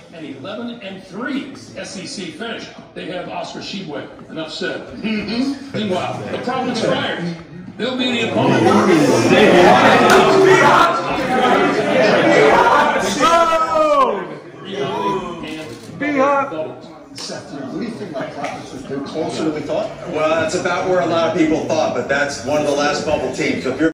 An 11-3 SEC finish. They have Oscar Shibwe. Enough said. Meanwhile, the Providence Friars, they'll be the opponent. Seth, what do you think about Providence? They're closer than we thought? Well, that's about where a lot of people thought, but that's one of the last bubble teams. So if you're